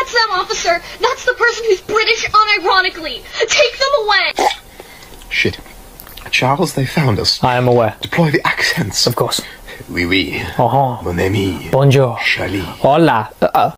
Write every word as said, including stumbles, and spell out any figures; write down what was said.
That's them, officer. That's the person who's British unironically. Take them away. Shit. Charles, they found us. I am aware. Deploy the accents. Of course. Oui, oui. Uh-huh. Mon ami. Bonjour. Charlie. Hola. Uh,